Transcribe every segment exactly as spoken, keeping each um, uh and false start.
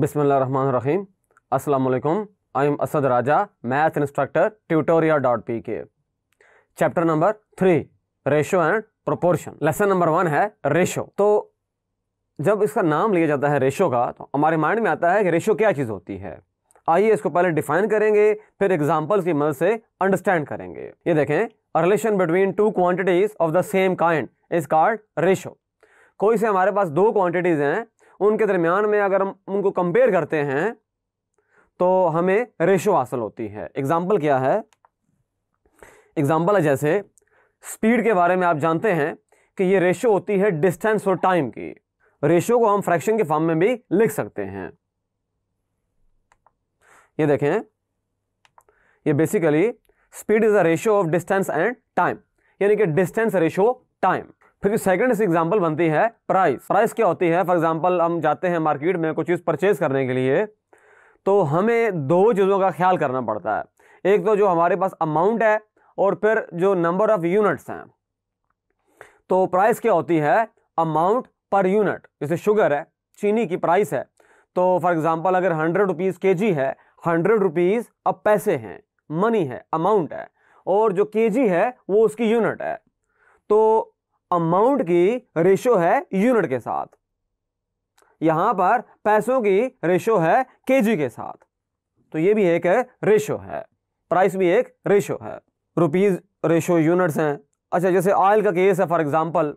बिस्मिल्लाहिर्रहमानिर्रहीम। अस्सलाम वालेकुम। I am Asad Raja, math instructor, tutoria dot p k। Chapter number three, ratio and proportion. Lesson number one है ratio. तो जब इसका नाम लिया जाता है रेशो का, तो हमारे माइंड में आता है कि रेशो क्या चीज़ होती है। आइए इसको पहले डिफाइन करेंगे, फिर एग्जांपल्स की मदद से अंडरस्टैंड करेंगे। ये देखें, a relation between two quantities of the same kind is called ratio. कोई से हमारे पास दो क्वांटिटीज हैं, उनके दरमियान में अगर हम उनको कंपेयर करते हैं तो हमें रेशो हासिल होती है। एग्जाम्पल क्या है? एग्जाम्पल है जैसे स्पीड के बारे में आप जानते हैं कि ये रेशो होती है डिस्टेंस और टाइम की। रेशो को हम फ्रैक्शन के फॉर्म में भी लिख सकते हैं। ये देखें, ये basically speed is a ratio of distance and time, यानी कि डिस्टेंस रेशो टाइम। फिर सेकंड से एग्जांपल बनती है प्राइस। प्राइस क्या होती है? फॉर एग्जांपल हम जाते हैं मार्केट में कुछ चीज़ परचेज करने के लिए, तो हमें दो चीज़ों का ख्याल करना पड़ता है। एक तो जो हमारे पास अमाउंट है, और फिर जो नंबर ऑफ यूनिट्स हैं। तो प्राइस क्या होती है? Amount per unit. जैसे शुगर है, चीनी की प्राइस है, तो फॉर एग्जांपल अगर हंड्रेड रुपीज़ के जी है, हंड्रेड रुपीज़ अब पैसे हैं, मनी है, अमाउंट है, और जो के जी है वो उसकी यूनिट है। तो अमाउंट की रेशो है यूनिट के साथ, यहां पर पैसों की रेशो है केजी के साथ। तो ये भी एक रेशो है, प्राइस भी एक रेशो है। रुपीज रेशो यूनिट्स हैं। अच्छा, जैसे ऑयल का केस है फॉर एग्जांपल,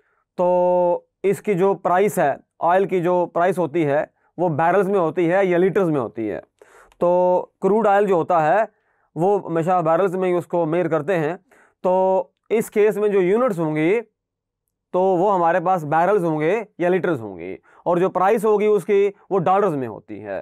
तो इसकी जो प्राइस है, ऑयल की जो प्राइस होती है वो बैरल्स में होती है या लीटर्स में होती है। तो क्रूड ऑयल जो होता है वो हमेशा बैरल्स में ही उसको मेजर करते हैं। तो इस केस में जो यूनिट्स होंगी तो वो हमारे पास बैरल्स होंगे या लीटर्स होंगी, और जो प्राइस होगी उसकी वो डॉलर्स में होती है।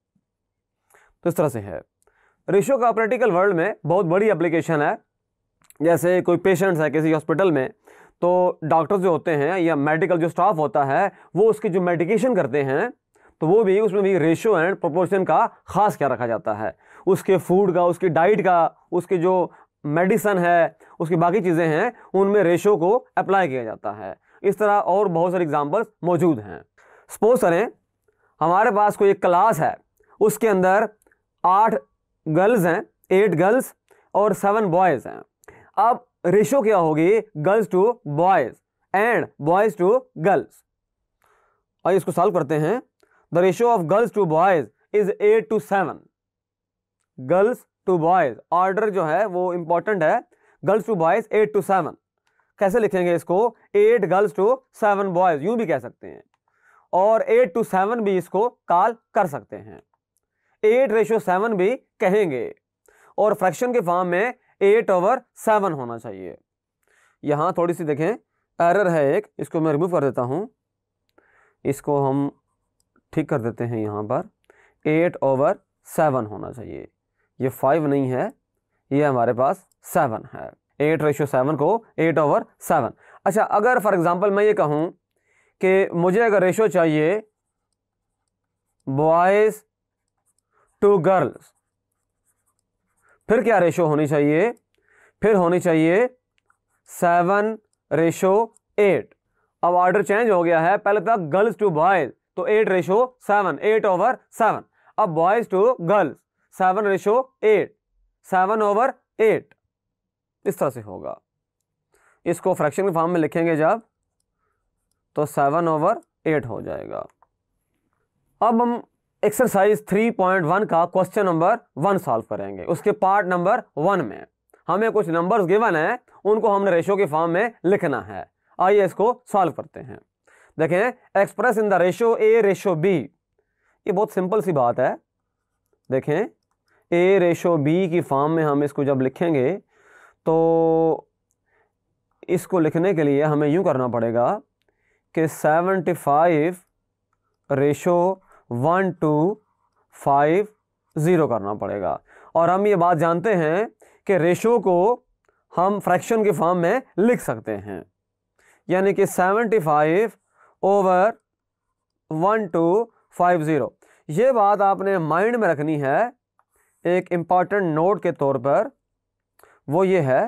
तो इस तरह से है। रेशो का प्रैक्टिकल वर्ल्ड में बहुत बड़ी एप्लीकेशन है। जैसे कोई पेशेंट्स है किसी हॉस्पिटल में, तो डॉक्टर्स जो होते हैं या मेडिकल जो स्टाफ होता है वो उसकी जो मेडिकेशन करते हैं, तो वो भी उसमें भी रेशो एंड प्रोपोर्शन का खास ख्याल रखा जाता है। उसके फूड का, उसकी डाइट का, उसकी जो मेडिसन है, उसकी बाकी चीज़ें हैं, उनमें रेशो को अप्लाई किया जाता है। इस तरह और बहुत सारे एग्जांपल्स मौजूद हैं। सपोज करें हमारे पास कोई एक क्लास है, उसके अंदर आठ गर्ल्स हैं, एट गर्ल्स और सेवन बॉयज़ हैं। अब रेशो क्या होगी? Girls to boys and boys to girls. आइए इसको सॉल्व करते हैं। The ratio of girls to boys is eight to seven. Girls to boys order जो है वो इंपॉर्टेंट है। Girls to boys eight to seven. कैसे लिखेंगे इसको? Eight girls to seven boys, यूं भी कह सकते हैं, और एट टू सेवन भी इसको कॉल कर सकते हैं। एट रेशो सेवन भी कहेंगे, और फ्रैक्शन के फॉर्म में एट ओवर सेवन होना चाहिए। यहां थोड़ी सी देखें एरर है एक, इसको मैं रिमूव कर देता हूं, इसको हम ठीक कर देते हैं। यहां पर एट ओवर सेवन होना चाहिए, ये फाइव नहीं है, ये हमारे पास सेवन है। एट रेशो सेवन को एट ओवर सेवन। अच्छा, अगर फॉर एग्जांपल मैं ये कहूं कि मुझे अगर रेशो चाहिए बॉयज टू गर्ल्स, फिर क्या रेशो होनी चाहिए? फिर होनी चाहिए सेवन रेशो एट। अब ऑर्डर चेंज हो गया है, पहले तक गर्ल्स टू बॉयज तो eight ratio seven, eight over seven. अब boys to girls seven ratio eight, seven over eight. इस तरह से होगा। इसको फ्रैक्शन के फॉर्म में लिखेंगे जब, तो सेवन ओवर एट हो जाएगा। अब हम एक्सरसाइज थ्री पॉइंट वन का क्वेश्चन नंबर वन सॉल्व करेंगे। उसके पार्ट नंबर वन में हमें कुछ नंबर्स गिवन है, उनको हमने रेशो के फॉर्म में लिखना है। आइए इसको सॉल्व करते हैं। देखें, express in the ratio A ratio B. ये बहुत सिंपल सी बात है। देखें, ए रेशो बी की फॉर्म में हम इसको जब लिखेंगे, तो इसको लिखने के लिए हमें यूं करना पड़ेगा कि seventy five ratio one two five zero करना पड़ेगा। और हम ये बात जानते हैं कि रेशो को हम फ्रैक्शन के फॉर्म में लिख सकते हैं, यानी कि seventy five over one two five zero. ये बात आपने माइंड में रखनी है एक इम्पॉर्टेंट नोट के तौर पर। वो ये है,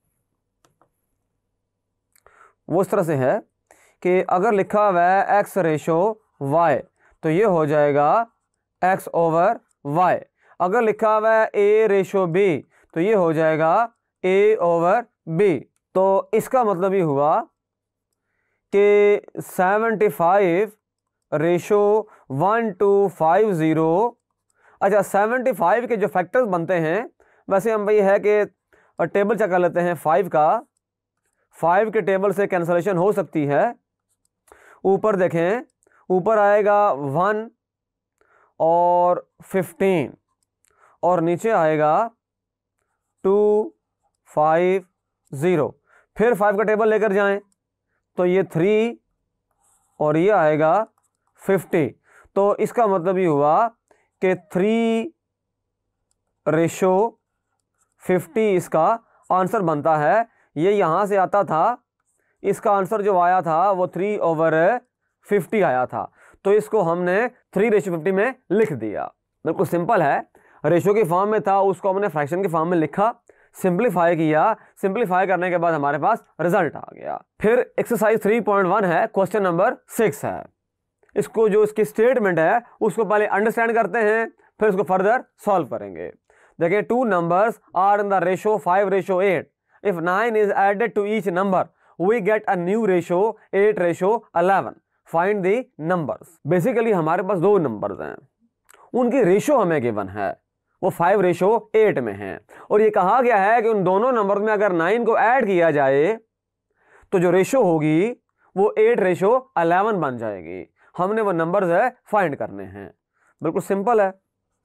वो इस तरह से है कि अगर लिखा हुआ है एक्स रेशो वाई, तो ये हो जाएगा एक्स ओवर वाई। अगर लिखा हुआ है ए रेशो बी तो ये हो जाएगा ए ओवर बी। तो इसका मतलब ये हुआ कि seventy five ratio one two five zero. अच्छा, सेवेंटी फाइव के जो फैक्टर्स बनते हैं, वैसे हम भाई है कि टेबल चेक कर लेते हैं फाइव का। फाइव के टेबल से कैंसलेशन हो सकती है। ऊपर देखें, ऊपर आएगा वन और फिफ्टीन और नीचे आएगा टू फाइव ज़ीरो। फिर फाइव का टेबल लेकर जाएं तो ये थ्री और ये आएगा फिफ्टी। तो इसका मतलब ये हुआ कि थ्री रेशो फिफ्टी इसका आंसर बनता है। ये यहाँ से आता था, इसका आंसर जो आया था वो थ्री ओवर फिफ्टी आया था। तो इसको हमने थ्री रेशो फिफ्टी में लिख दिया। बिल्कुल सिंपल है। रेशो के फॉर्म में था, उसको हमने फ्रैक्शन के फॉर्म में लिखा, सिंप्लीफाई किया। सिंप्लीफाई करने के बाद हमारे पास रिजल्ट आ गया। फिर एक्सरसाइज थ्री पॉइंट वन है, क्वेश्चन नंबर सिक्स है। इसको जो इसकी स्टेटमेंट है उसको पहले अंडरस्टैंड करते हैं, फिर उसको फर्दर सॉल्व करेंगे। देखिए, two numbers are in the ratio five ratio eight. If nine is added to each number we get a new ratio eight ratio eleven. Find the numbers. Basically हमारे पास दो numbers हैं, उनकी ratio हमें given है, वो five ratio eight में है। और ये कहा गया है कि उन दोनों नंबर में अगर नाइन को ऐड किया जाए तो जो रेशो होगी वो एट रेशो इलेवन बन जाएगी। हमने वो नंबर्स है फाइंड करने हैं। बिल्कुल सिंपल है।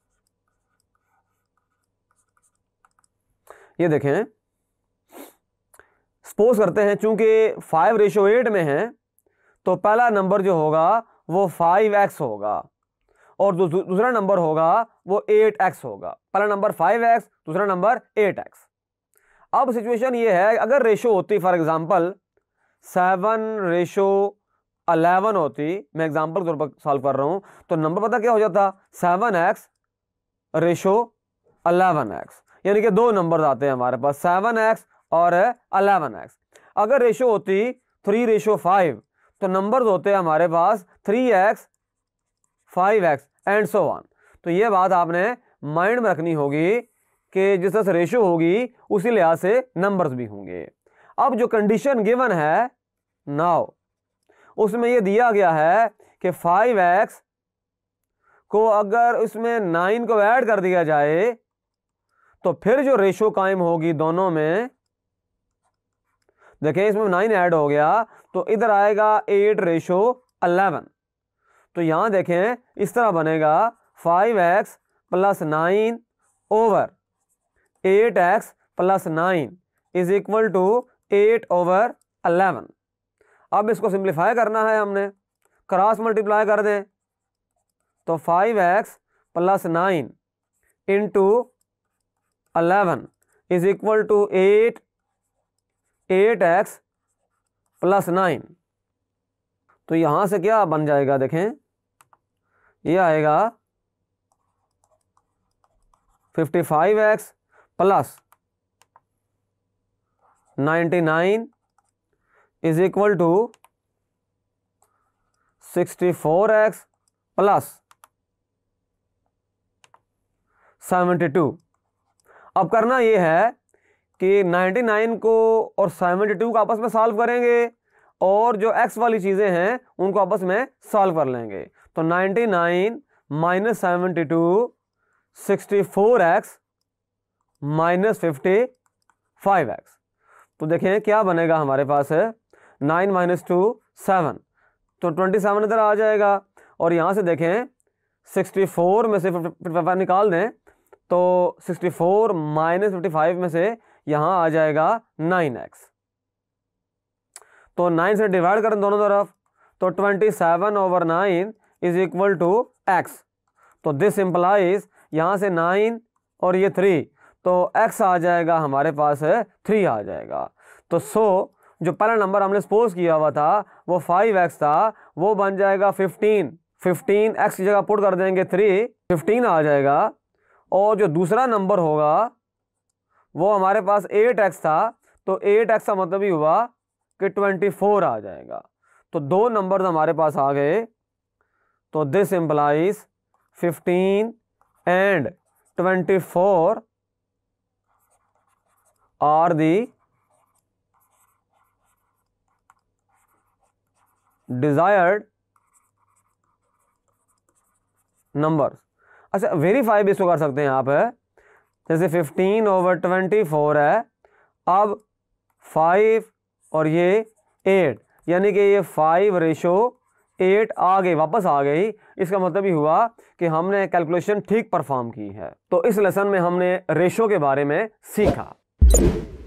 ये देखें, सपोज करते हैं चूंकि फाइव रेशो एट में है तो पहला नंबर जो होगा वो फाइव एक्स होगा और दूसरा नंबर होगा वो एट एक्स होगा। पहला नंबर फाइव एक्स, दूसरा नंबर एट एक्स। अब सिचुएशन ये है, अगर रेशो होती for example seven ratio eleven होती, मैं एग्जांपल के तौर पर सॉल्व कर रहा हूं, तो नंबर पता क्या हो जाता, seven x ratio eleven x. यानी कि दो नंबर आते हैं हमारे पास, सेवन एक्स और इलेवन एक्स। अगर रेशो होती थ्री रेशो फाइव तो नंबर्स होते हैं हमारे पास three x five x and so on. तो ये बात आपने माइंड में रखनी होगी कि जिस तरह से रेशो होगी उसी लिहाज से नंबर्स भी होंगे। अब जो कंडीशन गिवन है नाउ, उसमें ये दिया गया है कि फाइव एक्स को अगर उसमें नाइन को ऐड कर दिया जाए तो फिर जो रेशो कायम होगी दोनों में, देखें इसमें नाइन ऐड हो गया तो इधर आएगा एट रेशो इलेवन। तो यहां देखें इस तरह बनेगा five x plus nine over eight x plus nine is equal to eight over eleven. अब इसको सिंप्लीफाई करना है हमने, क्रॉस मल्टीप्लाई कर दें तो five x plus nine into eleven is equal to eight eight x plus nine. तो यहां से क्या बन जाएगा, देखें ये आएगा fifty five x plus ninety nine is equal to sixty four x plus seventy two. अब करना ये है कि नाइन्टी नाइन को और सेवेंटी टू को आपस में सॉल्व करेंगे और जो x वाली चीज़ें हैं उनको आपस में सॉल्व कर लेंगे। तो ninety nine minus seventy two, sixty four x minus fifty five x. तो देखें क्या बनेगा हमारे पास है, नाइन माइनस टू सेवन, तो ट्वेंटी सेवन इधर आ जाएगा। और यहाँ से देखें सिक्सटी फोर में से फिफ्टी फाइव निकाल दें तो sixty four minus fifty five में से यहाँ आ जाएगा नाइन एक्स। तो नाइन से डिवाइड करें दोनों तरफ तो twenty seven over nine is equal to x. तो दिस इंप्लाइज यहाँ से नाइन और ये थ्री, तो x आ जाएगा हमारे पास है थ्री आ जाएगा। तो सो जो पहला नंबर हमने सपोज किया हुआ था वो फाइव एक्स था, वो बन जाएगा फिफ्टीन। फिफ्टीन x की जगह पुट कर देंगे थ्री, फिफ्टीन आ जाएगा। और जो दूसरा नंबर होगा वो हमारे पास एट एक्स था, तो एट एक्स का मतलब ही हुआ कि ट्वेंटी फोर आ जाएगा। तो दो नंबर हमारे पास आ गए। तो this implies fifteen and twenty four are the desired number. अच्छा, वेरीफाई भी इसको कर सकते हैं आप, है जैसे फिफ्टीन ओवर ट्वेंटी फोर है, अब फाइव और ये एट, यानी कि ये फाइव रेशो एट आ गई, वापस आ गई। इसका मतलब ये हुआ कि हमने कैलकुलेशन ठीक परफॉर्म की है। तो इस लेसन में हमने रेशो के बारे में सीखा।